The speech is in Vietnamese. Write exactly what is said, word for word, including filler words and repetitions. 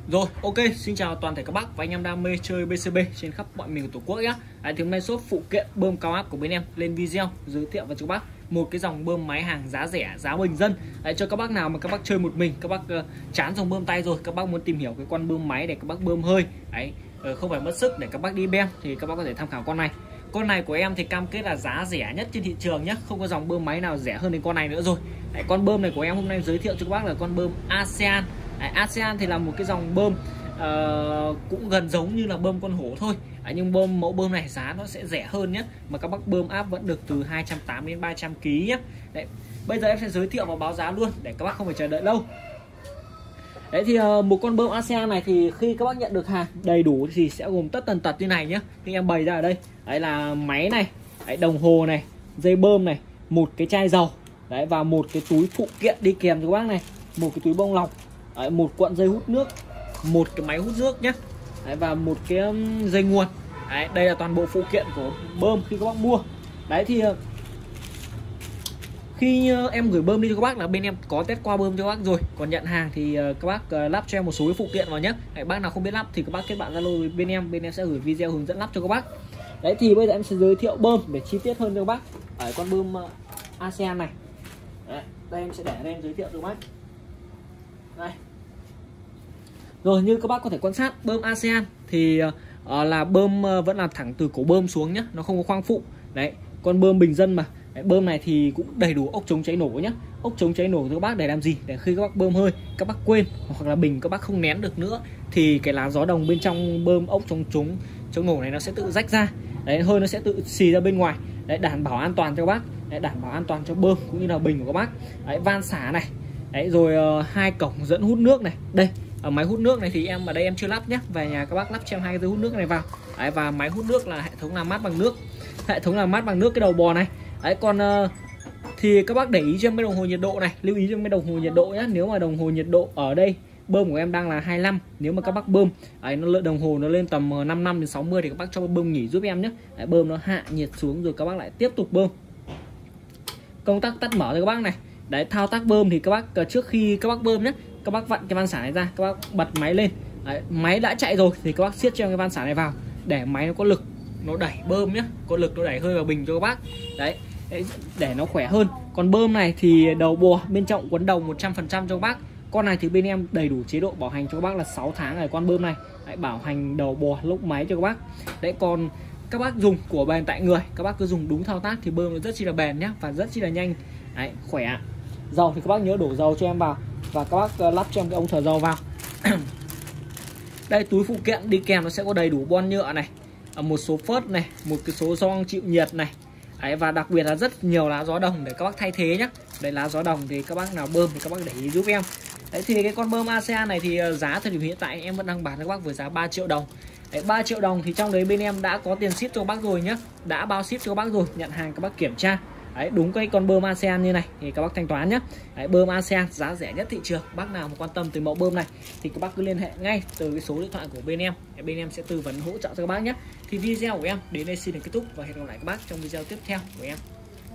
Rồi, ok, xin chào toàn thể các bác và anh em đam mê chơi bê xê bê trên khắp mọi miền của Tổ quốc nhé. Đấy, thì hôm nay shop phụ kiện bơm cao áp của bên em lên video giới thiệu với các bác một cái dòng bơm máy hàng giá rẻ, giá bình dân. Đấy, cho các bác nào mà các bác chơi một mình, các bác uh, chán dòng bơm tay rồi, các bác muốn tìm hiểu cái con bơm máy để các bác bơm hơi, đấy, uh, không phải mất sức để các bác đi bem thì các bác có thể tham khảo con này. Con này của em thì cam kết là giá rẻ nhất trên thị trường nhé, không có dòng bơm máy nào rẻ hơn đến con này nữa rồi. Đấy, con bơm này của em hôm nay giới thiệu cho các bác là con bơm ASEAN. Đấy, ASEAN thì là một cái dòng bơm uh, cũng gần giống như là bơm con hổ thôi. Đấy, nhưng bơm mẫu bơm này giá nó sẽ rẻ hơn nhé, mà các bác bơm áp vẫn được từ hai trăm tám mươi đến ba trăm ki lô gam nhé. Đấy, bây giờ em sẽ giới thiệu và báo giá luôn để các bác không phải chờ đợi lâu. Đấy thì uh, một con bơm ASEAN này thì khi các bác nhận được hàng đầy đủ thì sẽ gồm tất tần tật như này nhé. Thì em bày ra ở đây, đấy là máy này, đấy, đồng hồ này, dây bơm này, một cái chai dầu, đấy, và một cái túi phụ kiện đi kèm cho các bác này, một cái túi bông lọc, đấy, một cuộn dây hút nước, một cái máy hút nước nhé, đấy, và một cái um, dây nguồn. Đấy, đây là toàn bộ phụ kiện của bơm khi các bác mua. Đấy thì uh, khi em gửi bơm đi cho các bác là bên em có test qua bơm cho các bác rồi, còn nhận hàng thì các bác lắp cho em một số cái phụ kiện vào nhé. Đấy, bác nào không biết lắp thì các bác kết bạn Zalo với bên em, bên em sẽ gửi video hướng dẫn lắp cho các bác. Đấy thì bây giờ em sẽ giới thiệu bơm để chi tiết hơn cho các bác ở con bơm ASEAN này. Đấy, đây em sẽ để đây em giới thiệu cho các bác. Đây. Rồi, như các bác có thể quan sát, bơm ASEAN thì uh, là bơm uh, vẫn là thẳng từ cổ bơm xuống nhé, nó không có khoang phụ. Đấy, con bơm bình dân mà. Đấy, bơm này thì cũng đầy đủ ốc chống cháy nổ nhé. Ốc chống cháy nổ cho các bác để làm gì? Để khi các bác bơm hơi, các bác quên hoặc là bình các bác không nén được nữa thì cái lá gió đồng bên trong bơm ốc chống chống chống nổ này nó sẽ tự rách ra. Đấy, hơi nó sẽ tự xì ra bên ngoài. Đấy, đảm bảo an toàn cho các bác. Đấy, đảm bảo an toàn cho bơm cũng như là bình của các bác. Đấy, van xả này. Đấy, rồi uh, hai cổng dẫn hút nước này. Đây, ở máy hút nước này thì em ở đây em chưa lắp nhé. Về nhà các bác lắp cho em hai cái dây hút nước này vào. Đấy, và máy hút nước là hệ thống làm mát bằng nước. Hệ thống làm mát bằng nước cái đầu bò này. Đấy, còn uh, thì các bác để ý cho em cái đồng hồ nhiệt độ này, lưu ý cho em cái đồng hồ nhiệt độ nhé. Nếu mà đồng hồ nhiệt độ ở đây bơm của em đang là hai mươi lăm, nếu mà các bác bơm ấy, nó đồng hồ nó lên tầm năm mươi lăm đến sáu mươi thì các bác cho bơm nghỉ giúp em nhé. Đấy, bơm nó hạ nhiệt xuống rồi các bác lại tiếp tục bơm. Công tắc tắt mở cho các bác này. Đấy, thao tác bơm thì các bác trước khi các bác bơm nhé, các bác vặn cái van xả này ra, các bác bật máy lên. Đấy, máy đã chạy rồi thì các bác siết cho em cái van xả này vào để máy nó có lực, nó đẩy bơm nhé, có lực nó đẩy hơi vào bình cho các bác. Đấy, để nó khỏe hơn. Còn bơm này thì đầu bò bên trong quấn đầu một trăm phần trăm cho các bác. Con này thì bên em đầy đủ chế độ bảo hành cho các bác là sáu tháng ở con bơm này. Đấy, bảo hành đầu bò lốc máy cho các bác. Đấy, còn các bác dùng của bền tại người, các bác cứ dùng đúng thao tác thì bơm nó rất chi là bền nhá, và rất chi là nhanh. Đấy, khỏe. Dầu thì các bác nhớ đổ dầu cho em vào và các bác lắp cho em cái ống thở dầu vào. Đây, túi phụ kiện đi kèm nó sẽ có đầy đủ bon nhựa này, một số phớt này, một cái số gioăng chịu nhiệt này. Đấy, và đặc biệt là rất nhiều lá gió đồng để các bác thay thế nhé. Đây, lá gió đồng thì các bác nào bơm thì các bác để ý giúp em. Đấy, thì cái con bơm ASEAN này thì giá thời điểm hiện tại em vẫn đang bán cho các bác với giá ba triệu đồng. Đấy, ba triệu đồng thì trong đấy bên em đã có tiền ship cho các bác rồi nhé, đã bao ship cho các bác rồi, nhận hàng các bác kiểm tra. Đấy, đúng cái con bơm ASEAN như này thì các bác thanh toán nhé. Đấy, bơm ASEAN giá rẻ nhất thị trường. Bác nào mà quan tâm tới mẫu bơm này thì các bác cứ liên hệ ngay từ cái số điện thoại của bên em. Đấy, bên em sẽ tư vấn hỗ trợ cho các bác nhé. Thì video của em đến đây xin được kết thúc và hẹn gặp lại các bác trong video tiếp theo của em.